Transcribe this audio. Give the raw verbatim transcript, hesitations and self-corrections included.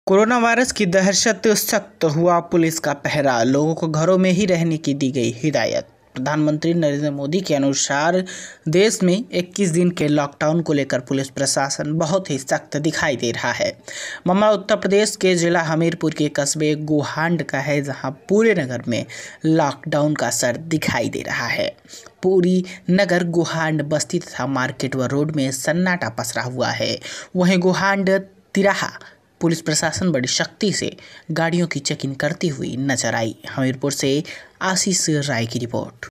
Corona virus की दहशत, सख्त हुआ पुलिस का पहरा, लोगों को घरों में ही रहने की दी गई हिदायत। प्रधानमंत्री नरेंद्र मोदी के अनुसार देश में इक्कीस दिन के लॉकडाउन को लेकर पुलिस प्रशासन बहुत ही सख्त दिखाई दे रहा है। मामला उत्तर प्रदेश के जिला हमीरपुर के कस्बे गोहांड का है, जहां पूरे नगर में लॉकडाउन का असर दिखाई दे रहा है। पूरी नगर गोहांड बस्ती तथा मार्केट व रोड में सन्नाटा पसरा हुआ है। वहीं गोहांड तिराहा पुलिस प्रशासन बड़ी सख्ती से गाड़ियों की चेकिंग करती हुई नजर आई। हमीरपुर से आशीष राय की रिपोर्ट।